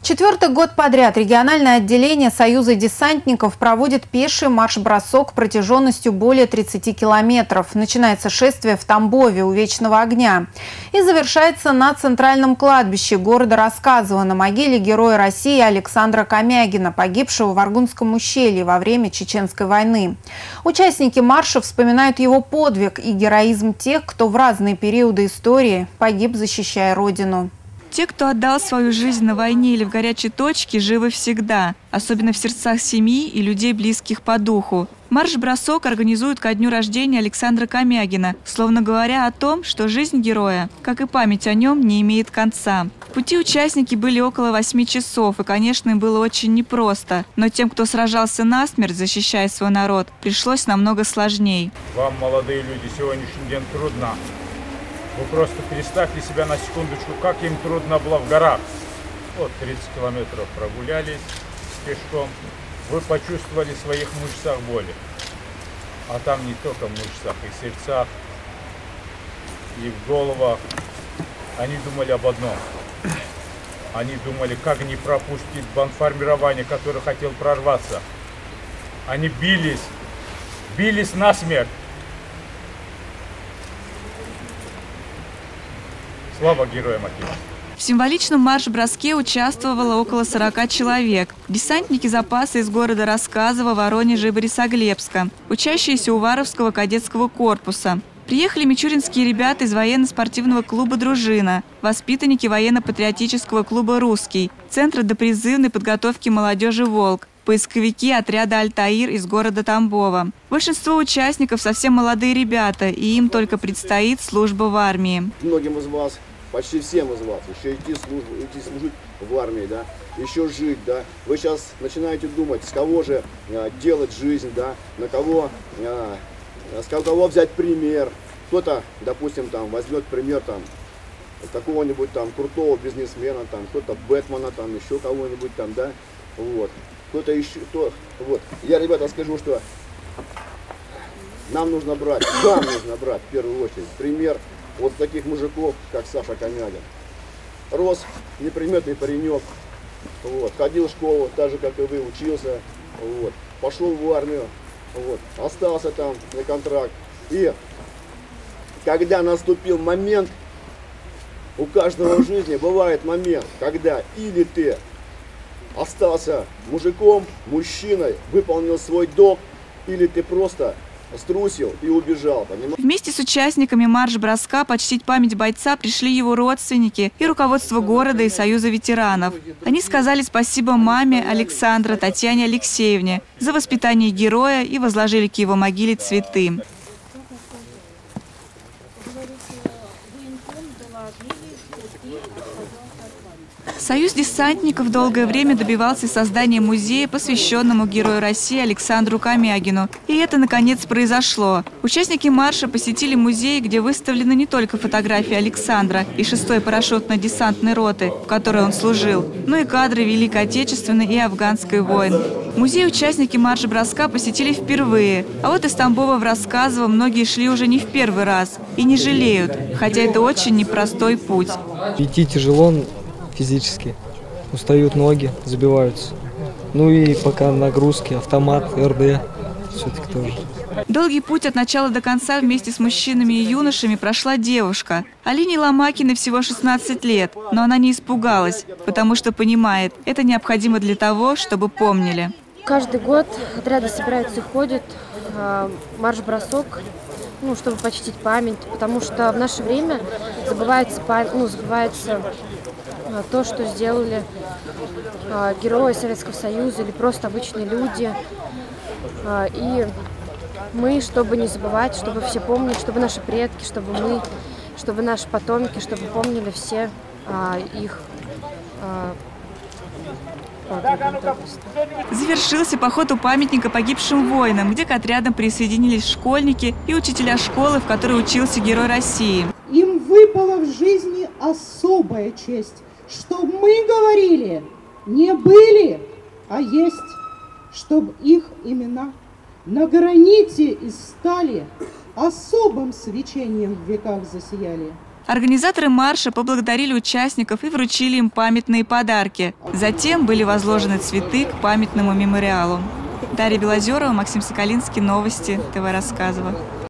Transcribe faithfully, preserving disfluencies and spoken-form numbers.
Четвертый год подряд региональное отделение Союза десантников проводит пеший марш-бросок протяженностью более тридцати километров. Начинается шествие в Тамбове у Вечного огня и завершается на центральном кладбище города Рассказово на могиле героя России Александра Камягина, погибшего в Аргунском ущелье во время Чеченской войны. Участники марша вспоминают его подвиг и героизм тех, кто в разные периоды истории погиб, защищая Родину. Те, кто отдал свою жизнь на войне или в горячей точке, живы всегда, особенно в сердцах семьи и людей, близких по духу. Марш-бросок организуют ко дню рождения Александра Камягина, словно говоря о том, что жизнь героя, как и память о нем, не имеет конца. В пути участники были около восьми часов, и, конечно, им было очень непросто. Но тем, кто сражался насмерть, защищая свой народ, пришлось намного сложней. Вам, молодые люди, сегодняшний день трудно. Вы просто представьте себя на секундочку, как им трудно было в горах. Вот тридцать километров прогулялись пешком. Вы почувствовали в своих мышцах боли. А там не только в мышцах, и в сердцах, и в головах. Они думали об одном. Они думали, как не пропустить бандформирование, которое хотел прорваться. Они бились, бились насмерть. Слава героям Отечества! В символичном марш-броске участвовало около сорока человек. Десантники запаса из города Рассказово, Воронежа и Борисоглебска, учащиеся Уваровского кадетского корпуса. Приехали мичуринские ребята из военно-спортивного клуба «Дружина», воспитанники военно-патриотического клуба «Русский», Центра допризывной подготовки молодежи «Волк», поисковики отряда «Альтаир» из города Тамбова. Большинство участников совсем молодые ребята, и им только предстоит служба в армии. Многим из вас, почти всем из вас, еще идти, службу, идти служить в армии, да, еще жить, да. Вы сейчас начинаете думать, с кого же а, делать жизнь, да, на кого, а, с кого взять пример. Кто-то, допустим, там возьмет пример там какого-нибудь там крутого бизнесмена, там кто-то Бэтмена, там еще кого-нибудь там, да, вот. Кто-то еще, кто, вот. Я, ребята, скажу, что нам нужно брать, нам нужно брать в первую очередь пример вот таких мужиков, как Саша Камягин. Рос неприметный паренек, вот, ходил в школу, так же, как и вы, учился, вот, пошел в армию, вот, остался там на контракт. И когда наступил момент, у каждого в жизни бывает момент, когда или ты остался мужиком, мужчиной, выполнил свой долг, или ты просто струсил и убежал. Понимаете? Вместе с участниками марш-броска почтить память бойца пришли его родственники и руководство города и Союза ветеранов. Они сказали спасибо маме Александра, Татьяне Алексеевне, за воспитание героя и возложили к его могиле цветы. Союз десантников долгое время добивался создания музея, посвященному герою России Александру Камягину. И это, наконец, произошло. Участники марша посетили музей, где выставлены не только фотографии Александра и шестой парашютно-десантной роты, в которой он служил, но и кадры Великой Отечественной и Афганской войн. Музей участники марша-броска посетили впервые. А вот из Тамбова в Рассказово многие шли уже не в первый раз и не жалеют, хотя это очень непростой путь. Идти тяжело физически, устают ноги, забиваются. Ну и пока нагрузки, автомат, эр дэ, все-таки тоже. Долгий путь от начала до конца вместе с мужчинами и юношами прошла девушка. Алине Ломакиной всего шестнадцать лет, но она не испугалась, потому что понимает, это необходимо для того, чтобы помнили. Каждый год отряды собираются и ходят, марш-бросок, ну, чтобы почтить память, потому что в наше время забывается, ну, забывается то, что сделали э, герои Советского Союза или просто обычные люди. Э, и мы, чтобы не забывать, чтобы все помнили, чтобы наши предки, чтобы мы, чтобы наши потомки, чтобы помнили все э, их э, Завершился поход у памятника погибшим воинам, где к отрядам присоединились школьники и учителя школы, в которой учился герой России. Им выпала в жизни особая честь, чтобы мы говорили не были, а есть, чтобы их имена на граните из стали особым свечением в веках засияли. Организаторы марша поблагодарили участников и вручили им памятные подарки. Затем были возложены цветы к памятному мемориалу. Дарья Белозерова, Максим Соколинский, новости ТВ Рассказово.